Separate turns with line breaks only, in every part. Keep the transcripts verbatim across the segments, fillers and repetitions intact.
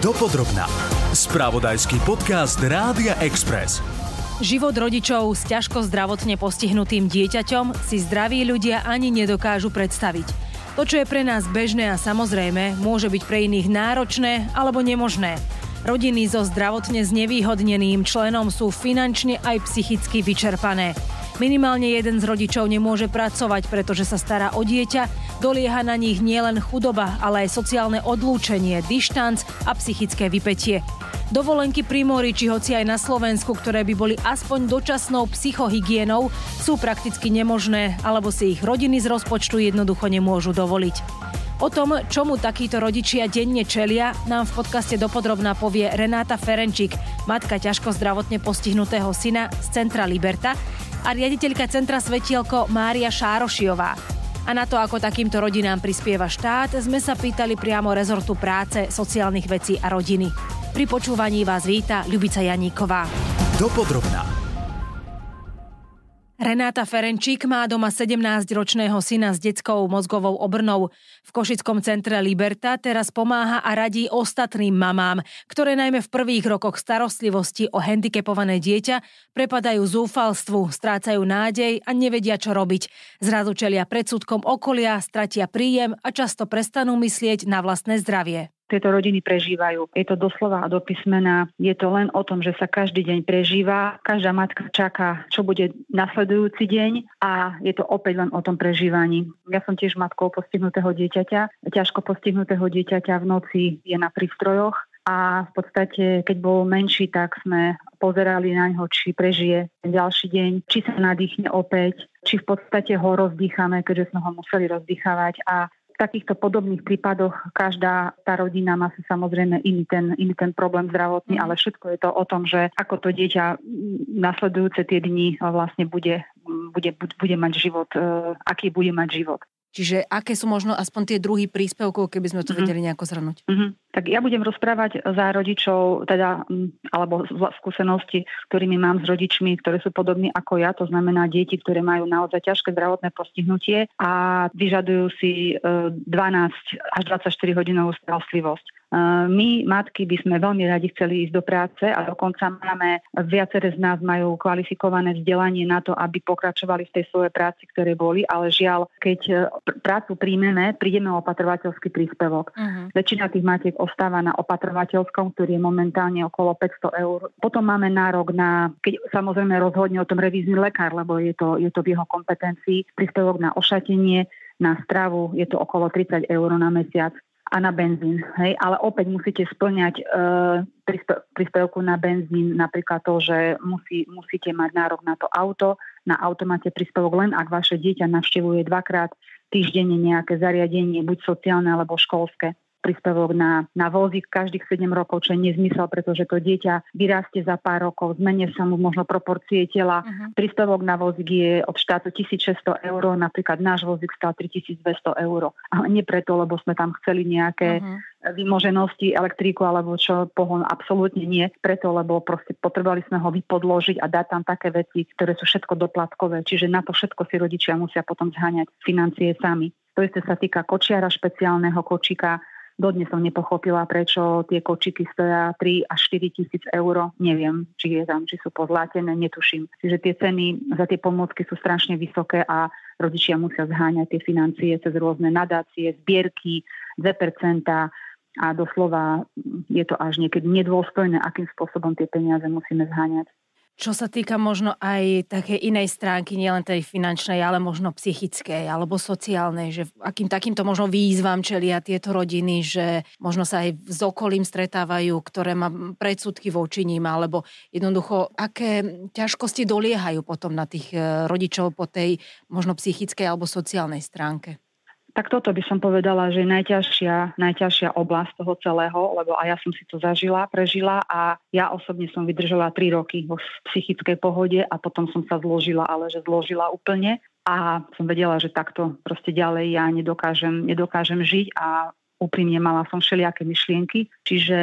Dopodrobná. Spravodajský podcast Rádia Express.
Život rodičov s ťažko zdravotne postihnutým dieťaťom si zdraví ľudia ani nedokážu predstaviť. To, čo je pre nás bežné a samozrejme, môže byť pre iných náročné alebo nemožné. Rodiny so zdravotne znevýhodneným členom sú finančne aj psychicky vyčerpané. Minimálne jeden z rodičov nemôže pracovať, pretože sa stará o dieťa, dolieha na nich nielen chudoba, ale aj sociálne odlúčenie, dištanc a psychické vypätie. Dovolenky pri mori, či hoci aj na Slovensku, ktoré by boli aspoň dočasnou psychohygienou, sú prakticky nemožné, alebo si ich rodiny z rozpočtu jednoducho nemôžu dovoliť. O tom, čomu takíto rodičia denne čelia, nám v podcaste Dopodrobná povie Renáta Ferenčík, matka ťažko zdravotne postihnutého syna z Centra Liberta a riaditeľka Centra Svetielko Mária Šárošiová. A na to, ako takýmto rodinám prispieva štát, sme sa pýtali priamo rezortu práce, sociálnych vecí a rodiny. Pri počúvaní vás víta Ľubica Janíková.
Dopodrobná.
Renáta Ferenčík má doma sedemnásťročného syna s detskou mozgovou obrnou. V košickom Centre Liberta teraz pomáha a radí ostatným mamám, ktoré najmä v prvých rokoch starostlivosti o handicapované dieťa prepadajú zúfalstvu, strácajú nádej a nevedia, čo robiť. Zrazu čelia predsudkom okolia, stratia príjem a často prestanú myslieť na vlastné zdravie.
Tieto rodiny prežívajú. Je to doslova a do písmena. Je to len o tom, že sa každý deň prežíva. Každá matka čaká, čo bude nasledujúci deň a je to opäť len o tom prežívaní. Ja som tiež matkou postihnutého dieťaťa. Ťažko postihnutého dieťaťa v noci je na prístrojoch a v podstate, keď bol menší, tak sme pozerali na ňo, či prežije ten ďalší deň, či sa nadýchne opäť, či v podstate ho rozdýchame, keďže sme ho museli rozdýchavať a v takýchto podobných prípadoch každá tá rodina má si samozrejme iný ten, iný ten problém zdravotný, ale všetko je to o tom, že ako to dieťa nasledujúce tie dni vlastne bude, bude, bude mať život, aký bude mať život.
Čiže aké sú možno aspoň tie druhy príspevkov, keby sme to mm-hmm. vedeli nejako zhrnúť?
Mm-hmm. Tak ja budem rozprávať za rodičov, teda, alebo z skúsenosti, ktorými mám s rodičmi, ktoré sú podobní ako ja, to znamená deti, ktoré majú naozaj ťažké zdravotné postihnutie a vyžadujú si dvanásť až dvadsaťštyri hodinovú starostlivosť. My, matky, by sme veľmi radi chceli ísť do práce a dokonca máme, viaceré z nás majú kvalifikované vzdelanie na to, aby pokračovali v tej svojej práci, ktoré boli, ale žiaľ, keď pr- prácu príjmeme, prídeme o opatrovateľský príspevok. Uh-huh. Väčšina tých matiek ostáva na opatrovateľskom, ktorý je momentálne okolo päťsto eur. Potom máme nárok na, keď samozrejme rozhodne o tom revízny lekár, lebo je to, je to v jeho kompetencii, príspevok na ošatenie, na stravu, je to okolo tridsať eur na mesiac. A na benzín, hej, ale opäť musíte spĺňať e, príspevku na benzín, napríklad to, že musí, musíte mať nárok na to auto, na auto máte príspevok len ak vaše dieťa navštevuje dvakrát týždenne nejaké zariadenie, buď sociálne alebo školské. Príspevok na, na vozík každých sedem rokov, čo je nezmysel, pretože to dieťa vyrastie za pár rokov, zmenia sa mu možno proporcie tela. Uh-huh. Príspevok na vozík je od štátu tisícšesťsto eur, napríklad náš vozík stál tritisícdvesto eur. Ale nie preto, lebo sme tam chceli nejaké uh-huh. vymoženosti, elektríku alebo čo, pohon, absolútne nie. Preto, lebo proste potrebovali sme ho vypodložiť a dať tam také veci, ktoré sú všetko doplatkové. Čiže na to všetko si rodičia musia potom zháňať financie sami. To isté sa týka kočiara, špeciálneho kočíka. Dodnes som nepochopila, prečo tie kočiky stoja tri až štyri tisíc eur. Neviem, či je tam, či sú pozlátené, netuším. Čiže tie ceny za tie pomôcky sú strašne vysoké a rodičia musia zháňať tie financie cez rôzne nadácie, zbierky, dve percentá a doslova je to až niekedy nedôstojné, akým spôsobom tie peniaze musíme zháňať.
Čo sa týka možno aj také inej stránky, nielen tej finančnej, ale možno psychickej alebo sociálnej, že akým takýmto možno výzvam čelia tieto rodiny, že možno sa aj s okolím stretávajú, ktoré má predsudky voči ním, alebo jednoducho, aké ťažkosti doliehajú potom na tých rodičov po tej možno psychickej alebo sociálnej stránke?
Tak toto by som povedala, že je najťažšia, najťažšia oblasť toho celého, lebo aj ja som si to zažila, prežila a ja osobne som vydržala tri roky vo psychickej pohode a potom som sa zložila, ale že zložila úplne a som vedela, že takto proste ďalej ja nedokážem, nedokážem žiť a úprimne mala som všelijaké myšlienky, čiže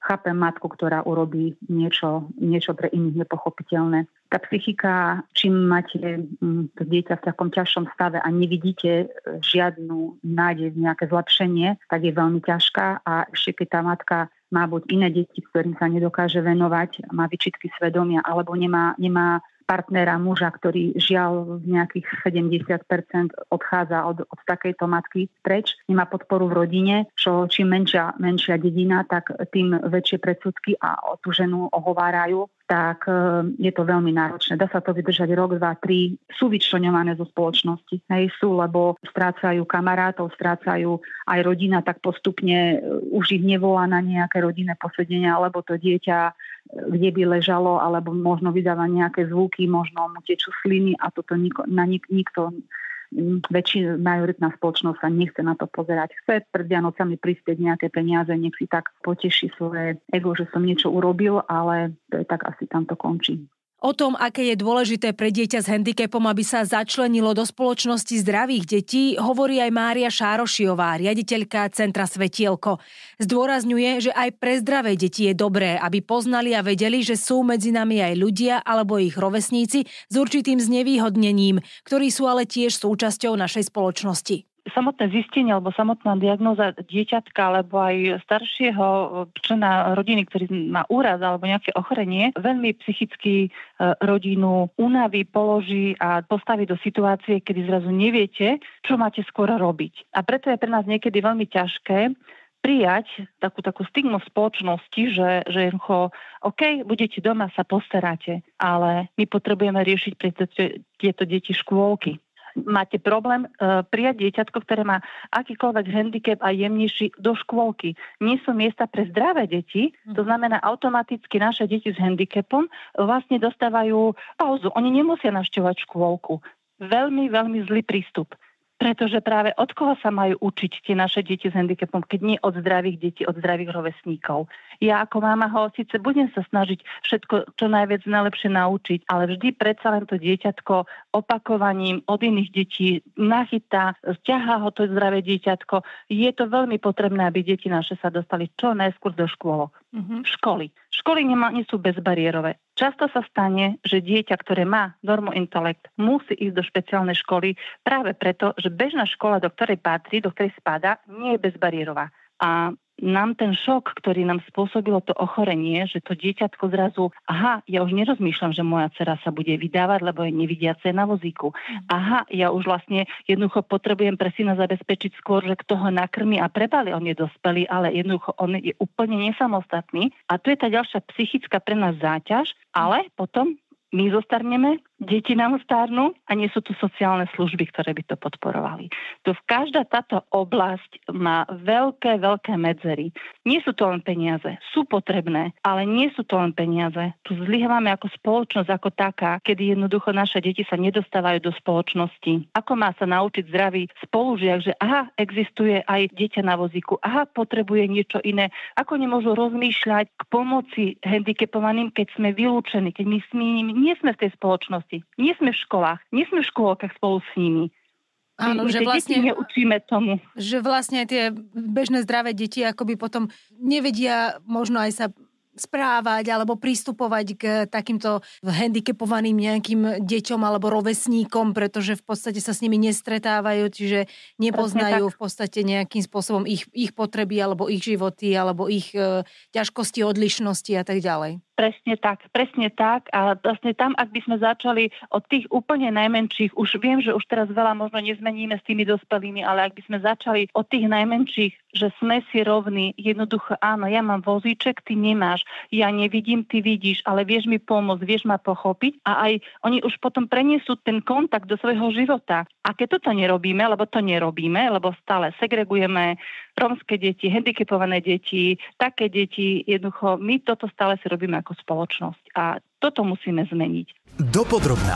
chápem matku, ktorá urobí niečo, niečo pre iných nepochopiteľné. Tá psychika, čím máte to dieťa v takom ťažšom stave a nevidíte žiadnu nádej, nejaké zlepšenie, tak je veľmi ťažká a ešte keď tá matka má buď iné deti, ktorým sa nedokáže venovať, má výčitky svedomia alebo nemá, nemá partnera, muža, ktorý žiaľ v nejakých sedemdesiat percent odchádza od, od takejto matky preč, nemá podporu v rodine, čo čím menšia, menšia dedina, tak tým väčšie predsudky a o tú ženu ohovárajú, tak je to veľmi náročné. Dá sa to vydržať rok, dva, tri. Sú vyčleňované zo spoločnosti. Hej, sú, lebo strácajú kamarátov, strácajú aj rodina, tak postupne už ich nevolá na nejaké rodinné posedenia, alebo to dieťa kde by ležalo, alebo možno vydáva nejaké zvuky, možno mu tečú sliny a toto nikto, na nik, nikto väčšina, majoritná spoločnosť sa nechce na to pozerať. Chce pred Vianocami prispieť nejaké peniaze, nech si tak poteší svoje ego, že som niečo urobil, ale to je tak asi tam to končí.
O tom, aké je dôležité pre dieťa s handicapom, aby sa začlenilo do spoločnosti zdravých detí, hovorí aj Mária Šárošiová, riaditeľka Centra Svetielko. Zdôrazňuje, že aj pre zdravé deti je dobré, aby poznali a vedeli, že sú medzi nami aj ľudia alebo ich rovesníci s určitým znevýhodnením, ktorí sú ale tiež súčasťou našej spoločnosti.
Samotné zistenie alebo samotná diagnóza dieťatka alebo aj staršieho člena rodiny, ktorý má úraz alebo nejaké ochorenie, veľmi psychicky rodinu unaví, položí a postaví do situácie, kedy zrazu neviete, čo máte skoro robiť. A preto je pre nás niekedy veľmi ťažké prijať takú, takú stigmu v spoločnosti, že, že jednoducho, OK, budete doma, sa postaráte, ale my potrebujeme riešiť pre tieto deti škôlky. Máte problém uh, prijať dieťatko, ktoré má akýkoľvek handicap a jemnejší do škôlky. Nie sú miesta pre zdravé deti, to znamená automaticky naše deti s handicapom vlastne dostávajú pauzu. Oni nemusia navštevovať škôlku. Veľmi, veľmi zlý prístup. Pretože práve od koho sa majú učiť tie naše deti s handicapom, keď nie od zdravých detí, od zdravých rovesníkov. Ja ako mama ho síce budem sa snažiť všetko čo najviac najlepšie naučiť, ale vždy predsa len to dieťatko opakovaním od iných detí nachytá, ťahá ho to zdravé dieťatko. Je to veľmi potrebné, aby deti naše sa dostali čo najskôr do škôlok. Mm-hmm. Školy. Školy nemá, nie sú bezbariérové. Často sa stane, že dieťa, ktoré má normointelekt, musí ísť do špeciálnej školy práve preto, že bežná škola, do ktorej patrí, do ktorej spadá, nie je bezbariérová. A nám ten šok, ktorý nám spôsobilo to ochorenie, že to dieťatko zrazu, aha, ja už nerozmýšľam, že moja dcera sa bude vydávať, lebo je nevidiace na vozíku. Aha, ja už vlastne jednoducho potrebujem pre syna zabezpečiť skôr, že kto ho nakrmi a prebalí, on je dospelý, ale jednoducho on je úplne nesamostatný. A tu je tá ďalšia psychická pre nás záťaž, ale potom my zostarneme, deti nám stárnu a nie sú tu sociálne služby, ktoré by to podporovali. Tu každá táto oblasť má veľké, veľké medzery. Nie sú to len peniaze, sú potrebné, ale nie sú to len peniaze. Tu zlyhávame ako spoločnosť, ako taká, kedy jednoducho naše deti sa nedostávajú do spoločnosti. Ako má sa naučiť zdravý spolužiak, že aha, existuje aj dieťa na vozíku, aha, potrebuje niečo iné. Ako nemôžu rozmýšľať k pomoci handicapovaným, keď sme vylúčení, keď my s nimi nie sme v tej spoločnosti. Nie sme v školách, nie sme v škôlkach spolu s nimi.
Áno,
my
že vlastne,
neučíme tomu.
Že vlastne tie bežné zdravé deti akoby potom nevedia možno aj sa správať alebo pristupovať k takýmto handicapovaným nejakým deťom alebo rovesníkom, pretože v podstate sa s nimi nestretávajú, čiže nepoznajú v podstate nejakým spôsobom ich, ich potreby alebo ich životy alebo ich e, ťažkosti, odlišnosti a tak ďalej.
Presne tak, presne tak. A vlastne tam, ak by sme začali od tých úplne najmenších, už viem, že už teraz veľa možno nezmeníme s tými dospelými, ale ak by sme začali od tých najmenších, že sme si rovní, jednoducho áno, ja mám vozíček, ty nemáš, ja nevidím, ty vidíš, ale vieš mi pomôcť, vieš ma pochopiť a aj oni už potom preniesú ten kontakt do svojho života. A keď toto nerobíme, lebo to nerobíme, lebo stále segregujeme rómske deti, handicapované deti, také deti, jednoducho my toto stále si robíme ako spoločnosť a toto musíme zmeniť.
Dopodrobná.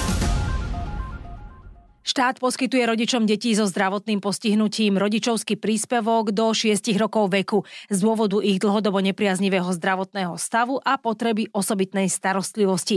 Štát poskytuje rodičom detí so zdravotným postihnutím rodičovský príspevok do šiestich rokov veku z dôvodu ich dlhodobo nepriaznivého zdravotného stavu a potreby osobitnej starostlivosti.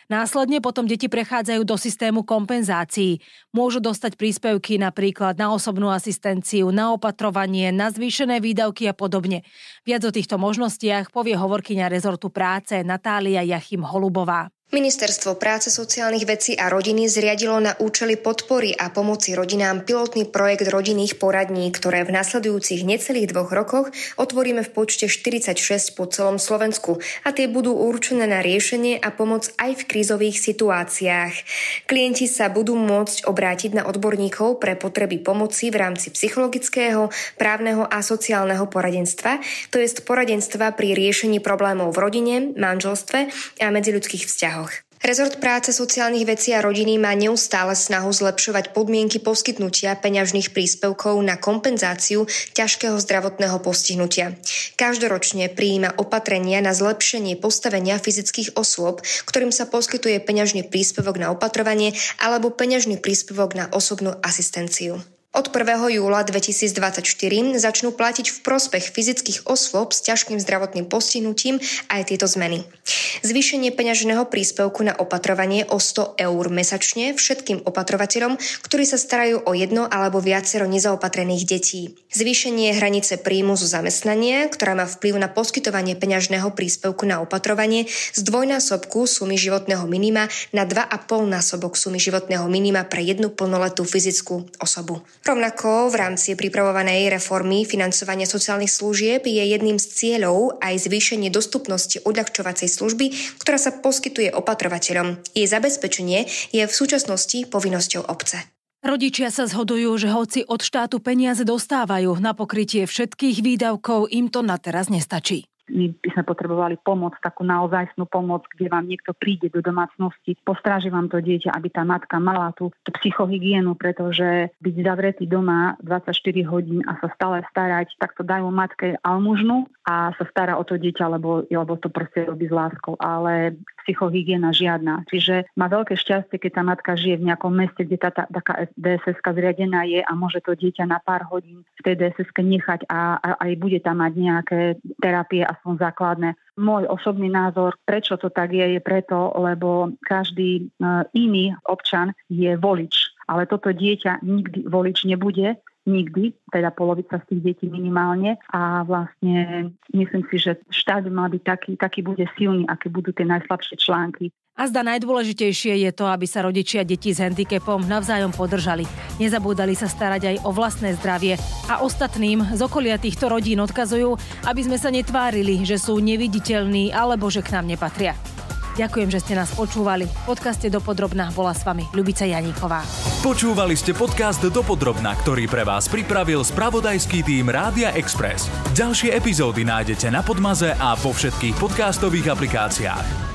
Následne potom deti prechádzajú do systému kompenzácií. Môžu dostať príspevky napríklad na osobnú asistenciu, na opatrovanie, na zvýšené výdavky a podobne. Viac o týchto možnostiach povie hovorkyňa rezortu práce Natália Jachim Holubová.
Ministerstvo práce, sociálnych vecí a rodiny zriadilo na účely podpory a pomoci rodinám pilotný projekt rodinných poradní, ktoré v nasledujúcich necelých dvoch rokoch otvoríme v počte štyridsaťšesť po celom Slovensku a tie budú určené na riešenie a pomoc aj v krízových situáciách. Klienti sa budú môcť obrátiť na odborníkov pre potreby pomoci v rámci psychologického, právneho a sociálneho poradenstva, to jest poradenstva pri riešení problémov v rodine, manželstve a medziľudských vzťahov. Rezort práce, sociálnych vecí a rodiny má neustále snahu zlepšovať podmienky poskytnutia peňažných príspevkov na kompenzáciu ťažkého zdravotného postihnutia. Každoročne prijíma opatrenia na zlepšenie postavenia fyzických osôb, ktorým sa poskytuje peňažný príspevok na opatrovanie alebo peňažný príspevok na osobnú asistenciu. Od prvého júla dvetisícdvadsaťštyri začnú platiť v prospech fyzických osôb s ťažkým zdravotným postihnutím aj tieto zmeny. Zvýšenie peňažného príspevku na opatrovanie o sto eur mesačne všetkým opatrovateľom, ktorí sa starajú o jedno alebo viacero nezaopatrených detí. Zvýšenie hranice príjmu zo zamestnania, ktorá má vplyv na poskytovanie peňažného príspevku na opatrovanie z dvojnásobku sumy životného minima na dva a pol násobok sumy životného minima pre jednu plnoletú fyzickú osobu. Rovnako v rámci pripravovanej reformy financovania sociálnych služieb je jedným z cieľov aj zvýšenie dostupnosti odľahčovacej služby, ktorá sa poskytuje opatrovateľom. Jej zabezpečenie je v súčasnosti povinnosťou obce.
Rodičia sa zhodujú, že hoci od štátu peniaze dostávajú na pokrytie všetkých výdavkov, im to na teraz nestačí.
My by sme potrebovali pomoc, takú naozajstnú pomoc, kde vám niekto príde do domácnosti, postráži vám to dieťa, aby tá matka mala tú, tú psychohygienu, pretože byť zavretý doma dvadsaťštyri hodín a sa stále starať, tak to dajú matke almužnu a sa stará o to dieťa, lebo, lebo to proste robí s láskou, ale psychohygiena žiadna. Čiže má veľké šťastie, keď tá matka žije v nejakom meste, kde tá, tá taká dé es eska zriadená je a môže to dieťa na pár hodín v tej dé es eske nechať a, a aj bude tam mať nejaké terapie aspoň základné. Môj osobný názor, prečo to tak je, je preto, lebo každý iný občan je volič. Ale toto dieťa nikdy volič nebude, nikdy, teda polovica z tých detí minimálne. A vlastne myslím si, že štát by mal byť taký, taký bude silný, aké budú tie najslabšie články.
A zda najdôležitejšie je to, aby sa rodičia detí s handicapom navzájom podržali. Nezabúdali sa starať aj o vlastné zdravie. A ostatným z okolia týchto rodín odkazujú, aby sme sa netvárili, že sú neviditeľní alebo že k nám nepatria. Ďakujem, že ste nás počúvali. V podcaste Dopodrobná bola s vami Ľubica Janíková.
Počúvali ste podcast Dopodrobná, ktorý pre vás pripravil spravodajský tím Rádia Express. Ďalšie epizódy nájdete na Podmaze a vo všetkých podcastových aplikáciách.